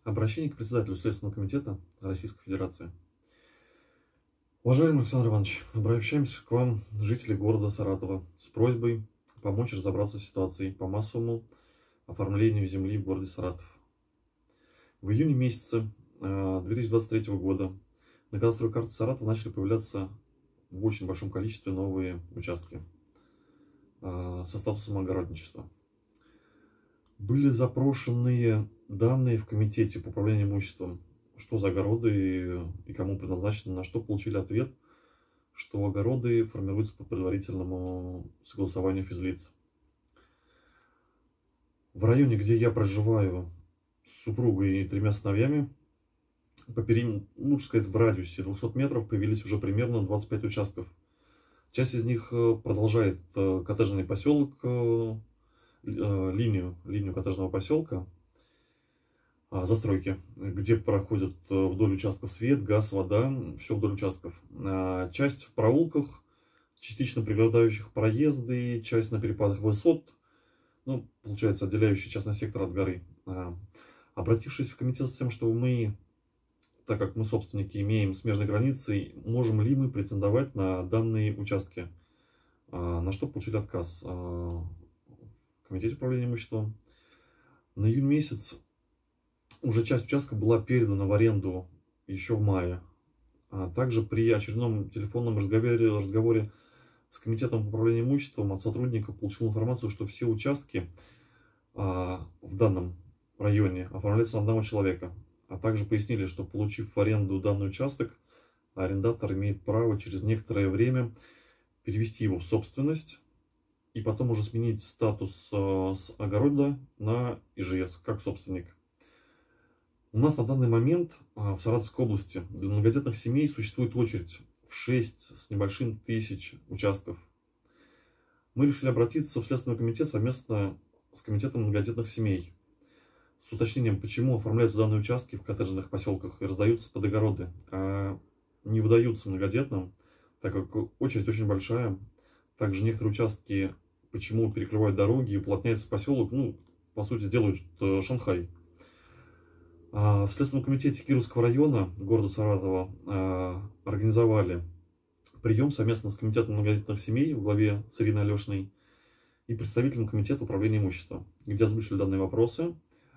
Обращение к председателю Следственного комитета Российской Федерации. Уважаемый Александр Иванович, обращаемся к вам, жители города Саратова, с просьбой помочь разобраться в ситуации по массовому оформлению земли в городе Саратов. В июне месяце 2023 года на кадастровой карте Саратова начали появляться в очень большом количестве новые участки со статусом огородничества. Были запрошенные данные в комитете по управлению имуществом, что за огороды и кому предназначены, на что получили ответ, что огороды формируются по предварительному согласованию физлиц. В районе, где я проживаю с супругой и 3 сыновьями, по периметру, лучше сказать, в радиусе 200 метров появились уже примерно 25 участков. Часть из них продолжает коттеджный поселок, линию коттеджного поселка, застройки, где проходят вдоль участков свет, газ, вода, все вдоль участков. Часть в проулках, частично преграждающих проезды, часть на перепадах высот, ну, получается, отделяющий частный сектор от горы. Обратившись в комитет с тем, что мы, так как мы собственники, имеем смежной границы, можем ли мы претендовать на данные участки, на что получили отказ в комитете управления имуществом. На июнь месяц уже часть участка была передана в аренду еще в мае. Также при очередном телефонном разговоре с комитетом управления имуществом от сотрудника получил информацию, что все участки в данном районе оформляются на одного человека. А также пояснили, что, получив в аренду данный участок, арендатор имеет право через некоторое время перевести его в собственность и потом уже сменить статус с огорода на ИЖС, как собственник. У нас на данный момент в Саратовской области для многодетных семей существует очередь в 6 с небольшим тысяч участков. Мы решили обратиться в Следственный комитет совместно с комитетом многодетных семей с уточнением, почему оформляются данные участки в коттеджных поселках и раздаются под огороды, а не выдаются многодетным, так как очередь очень большая. Также некоторые участки почему перекрывают дороги и уплотняется поселок, ну, по сути, делают Шанхай. В Следственном комитете Кировского района города Саратова организовали прием совместно с комитетом многодетных семей в главе с Ириной Алешиной и представителем комитета управления имуществом, где озвучили данные вопросы.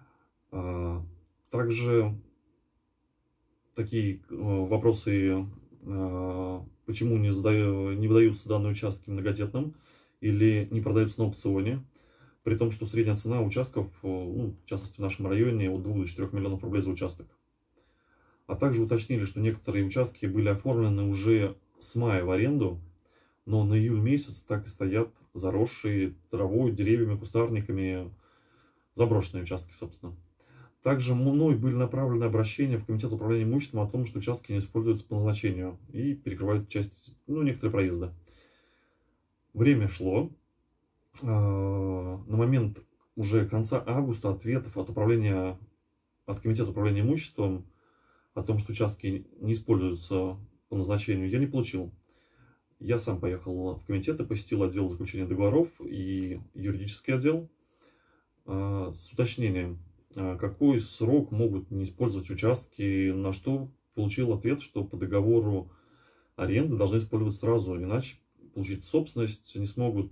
Также такие вопросы, почему не выдаются данные участки многодетным или не продаются на аукционе, при том, что средняя цена участков, ну, в частности в нашем районе, от 2 до 4 миллионов рублей за участок. А также уточнили, что некоторые участки были оформлены уже с мая в аренду, но на июль месяц так и стоят заросшие травой, деревьями, кустарниками, заброшенные участки, собственно. Также мной были направлены обращения в комитет управления имуществом о том, что участки не используются по назначению и перекрывают часть, ну, некоторые проезды. Время шло. На момент уже конца августа ответов от комитета управления имуществом о том, что участки не используются по назначению, я не получил. Я сам поехал в комитет и посетил отдел заключения договоров и юридический отдел с уточнением, какой срок могут не использовать участки, на что получил ответ, что по договору аренды должны использовать сразу, иначе получить собственность не смогут,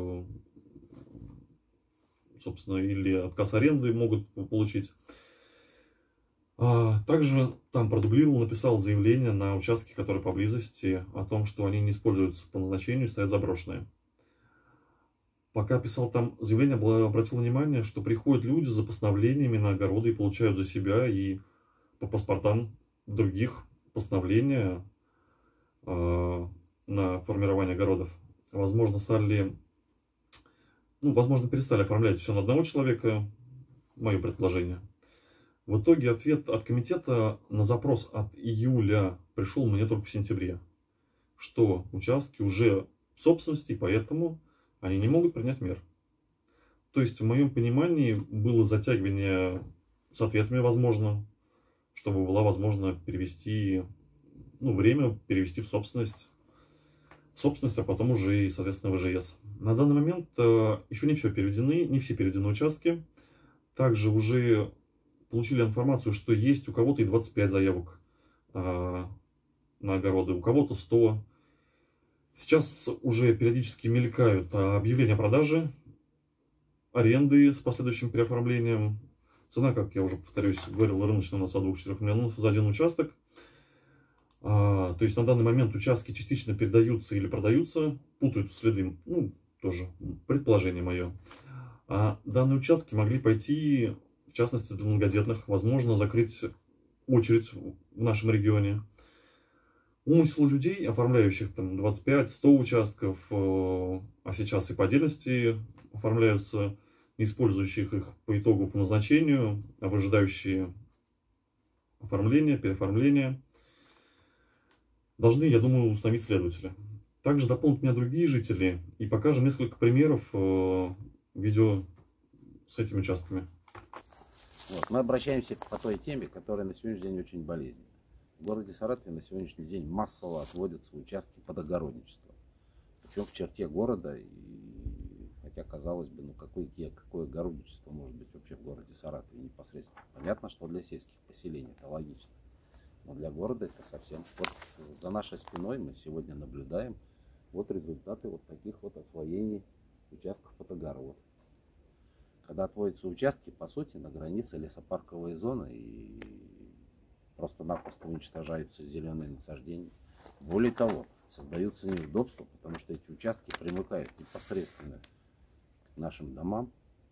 собственно, или отказ аренды могут получить. Также там продублировал, написал заявление на участки, которые поблизости, о том, что они не используются по назначению, стоят заброшенные. Пока писал там заявление, обратил внимание, что приходят люди за постановлениями на огороды и получают за себя и по паспортам других постановления на формирование огородов. Возможно, перестали оформлять все на одного человека, мое предположение. В итоге ответ от комитета на запрос от июля пришел мне только в сентябре, что участки уже в собственности, и поэтому они не могут принять мер. То есть, в моем понимании, было затягивание с ответами, возможно, чтобы была возможно перевести, время перевести в собственность, а потом уже и, соответственно, в ИЖС. На данный момент еще не все переведены участки. Также уже получили информацию, что есть у кого-то и 25 заявок на огороды, у кого-то 100. Сейчас уже периодически мелькают объявления о продаже, аренды с последующим переоформлением. Цена, как я уже повторюсь, говорил, рыночная у нас от 2-4 миллионов за один участок. То есть на данный момент участки частично передаются или продаются, путаются следы, ну, тоже предположение мое. А данные участки могли пойти, в частности, для многодетных, возможно, закрыть очередь в нашем регионе. Умысел людей, оформляющих там 25-100 участков, а сейчас и по отдельности оформляются, не использующих их по итогу по назначению, а выжидающие оформления, переоформления, должны, я думаю, установить следователи. Также дополнят меня другие жители и покажем несколько примеров видео с этими участками. Вот, мы обращаемся по той теме, которая на сегодняшний день очень болезненна. В городе Саратове на сегодняшний день массово отводятся участки под огородничество. Причем в черте города, и хотя казалось бы, ну какое огородничество может быть вообще в городе Саратове непосредственно. Понятно, что для сельских поселений это логично. Но для города это совсем... Вот за нашей спиной мы сегодня наблюдаем вот результаты вот таких вот освоений участков под огород. Когда отводятся участки, по сути, на границе лесопарковой зоны и просто-напросто уничтожаются зеленые насаждения. Более того, создаются неудобства, потому что эти участки примыкают непосредственно к нашим домам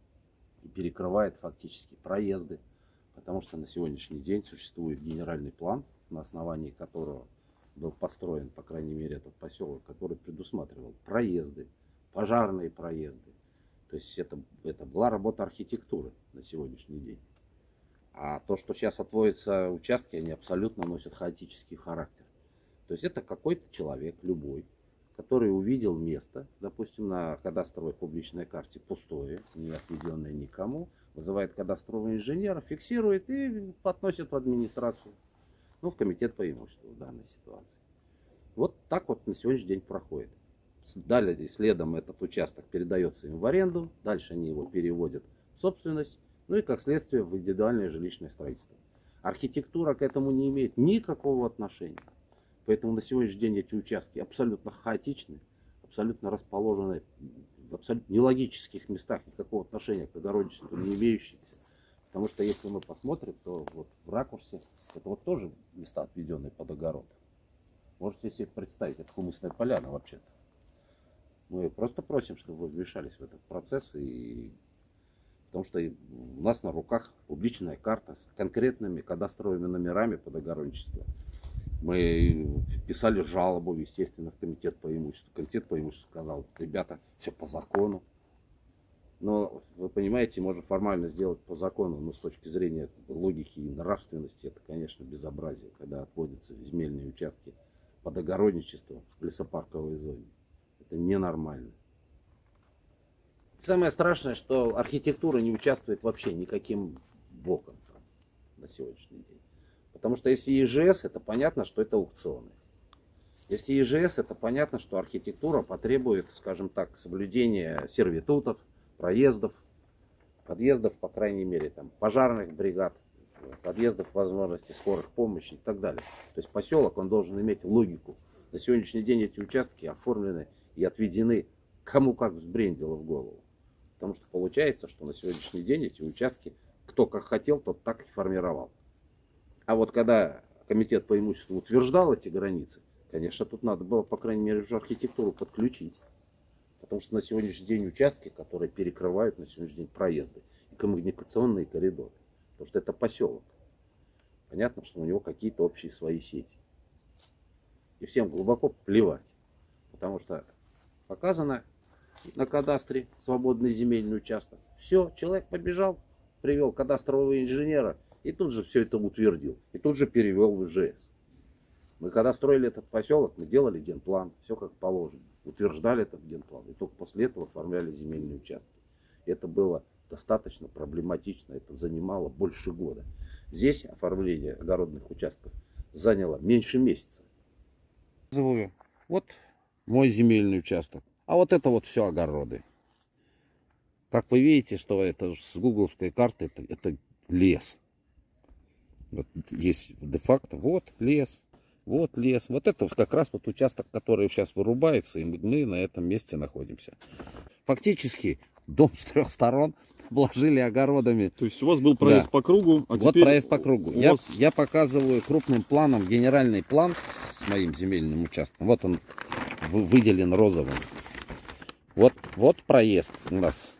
и перекрывают фактически проезды. Потому что на сегодняшний день существует генеральный план, на основании которого был построен, по крайней мере, этот поселок, который предусматривал проезды, пожарные проезды. То есть это была работа архитектуры на сегодняшний день. А то, что сейчас отводятся участки, они абсолютно носят хаотический характер. То есть это какой-то человек, любой, который увидел место, допустим, на кадастровой публичной карте пустое, не отведенное никому, вызывает кадастрового инженера, фиксирует и относит в администрацию, ну, в комитет по имуществу в данной ситуации. Вот так вот на сегодняшний день проходит. Далее, следом этот участок передается им в аренду, дальше они его переводят в собственность, ну и как следствие в индивидуальное жилищное строительство. Архитектура к этому не имеет никакого отношения. Поэтому на сегодняшний день эти участки абсолютно хаотичны, абсолютно расположены в абсолютно нелогических местах, никакого отношения к огородничеству не имеющихся. Потому что если мы посмотрим, то вот в ракурсе это вот тоже места, отведенные под огород. Можете себе представить, это хумусная поляна вообще-то. Мы просто просим, чтобы вы вмешались в этот процесс, потому что у нас на руках публичная карта с конкретными кадастровыми номерами под огородничество. Мы писали жалобу, естественно, в комитет по имуществу. Комитет по имуществу сказал: ребята, все по закону. Но вы понимаете, можно формально сделать по закону, но с точки зрения логики и нравственности это, конечно, безобразие, когда отводятся земельные участки под огородничество в лесопарковой зоне. Это ненормально. Самое страшное, что архитектура не участвует вообще никаким боком на сегодняшний день. Потому что если ЕЖС, это понятно, что это аукционы. Если ЕЖС, это понятно, что архитектура потребует, скажем так, соблюдения сервитутов, проездов, подъездов, по крайней мере, там, пожарных бригад, подъездов, возможности скорых помощи и так далее. То есть поселок, он должен иметь логику. На сегодняшний день эти участки оформлены и отведены кому как взбрендило в голову. Потому что получается, что на сегодняшний день эти участки, кто как хотел, тот так и формировал. А вот когда комитет по имуществу утверждал эти границы, конечно, тут надо было, по крайней мере, уже архитектуру подключить. Потому что на сегодняшний день участки, которые перекрывают на сегодняшний день проезды и коммуникационные коридоры. Потому что это поселок. Понятно, что у него какие-то общие свои сети. И всем глубоко плевать. Потому что показано на кадастре свободный земельный участок. Все, человек побежал, привел кадастрового инженера и тут же все это утвердил. И тут же перевел в ИЖС. Мы когда строили этот поселок, мы делали генплан, все как положено. Утверждали этот генплан. И только после этого оформляли земельные участки. Это было достаточно проблематично. Это занимало больше года. Здесь оформление огородных участков заняло меньше месяца. Вот мой земельный участок. А вот это вот все огороды. Как вы видите, что это с гугловской карты, это лес. Вот есть де-факто, вот лес. Вот лес. Вот это вот как раз вот участок, который сейчас вырубается, и мы на этом месте находимся. Фактически дом с 3 сторон обложили огородами. То есть у вас был проезд по кругу, а вот теперь проезд по кругу. Я показываю крупным планом генеральный план с моим земельным участком. Вот он выделен розовым. Вот проезд у нас.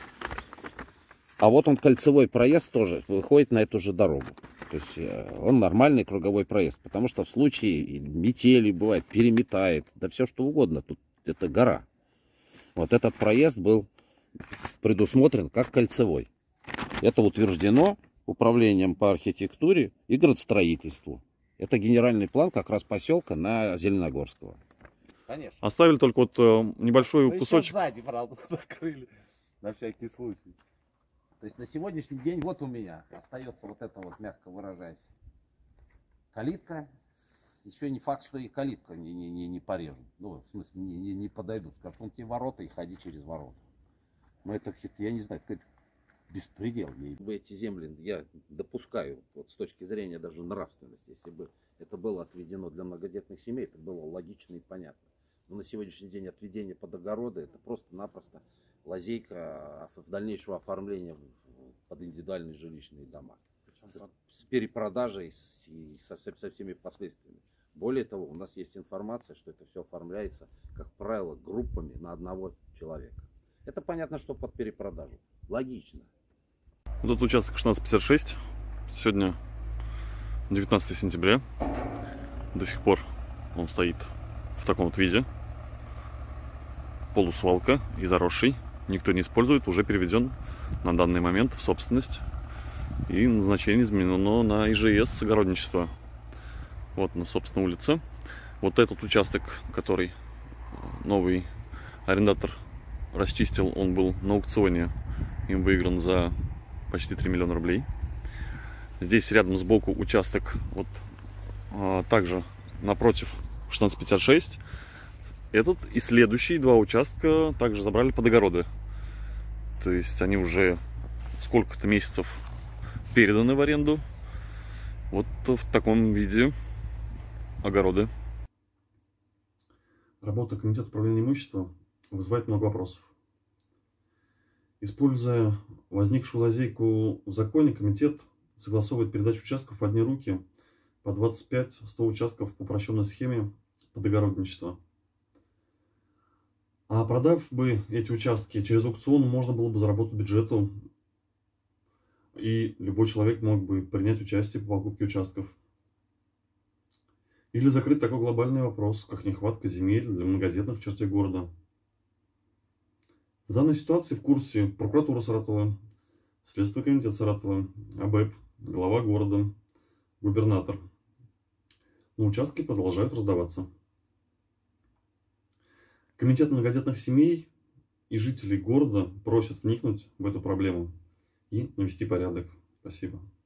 А вот он кольцевой проезд тоже выходит на эту же дорогу. То есть он нормальный круговой проезд. Потому что в случае метели бывает, переметает, да все что угодно. Тут это гора. Вот этот проезд был предусмотрен как кольцевой. Это утверждено управлением по архитектуре и градостроительству. Это генеральный план как раз поселка на Зеленогорского. Конечно. Оставили только вот небольшой кусочек. Сзади, правда, закрыли. На всякий случай. То есть на сегодняшний день вот у меня остается вот это вот, мягко выражаясь, калитка. Еще не факт, что и калитка не порежут. Ну, в смысле, не подойдут. Скажут, вон тебе ворота и ходи через ворота. Но это, я не знаю, какой-то беспредел. Эти земли я допускаю, вот с точки зрения даже нравственности, если бы это было отведено для многодетных семей, это было логично и понятно. Но на сегодняшний день отведение под огороды это просто-напросто лазейка в дальнейшего оформления под индивидуальные жилищные дома. С перепродажей и со всеми последствиями. Более того, у нас есть информация, что это все оформляется, как правило, группами на одного человека. Это понятно, что под перепродажу. Логично. Вот этот участок 1656. Сегодня 19 сентября. До сих пор он стоит в таком вот виде. Полусвалка и заросший. Никто не использует. Уже переведен на данный момент в собственность. И назначение изменено на ИЖС огородничество. Вот на собственной улице. Вот этот участок, который новый арендатор расчистил, он был на аукционе. Им выигран за почти 3 миллиона рублей. Здесь рядом сбоку участок, вот также напротив 1656. Этот и следующие два участка также забрали под огороды. То есть они уже сколько-то месяцев переданы в аренду. Вот в таком виде огороды. Работа комитета управления имуществом вызывает много вопросов. Используя возникшую лазейку в законе, комитет согласовывает передачу участков в одни руки по 25-100 участков по упрощенной схеме под огородничество. А продав бы эти участки через аукцион, можно было бы заработать бюджету, и любой человек мог бы принять участие по покупке участков. Или закрыть такой глобальный вопрос, как нехватка земель для многодетных в черте города. В данной ситуации в курсе прокуратура Саратова, Следственный комитет Саратова, АБЭП, глава города, губернатор. Но участки продолжают раздаваться. Комитет многодетных семей и жителей города просят вникнуть в эту проблему и навести порядок. Спасибо.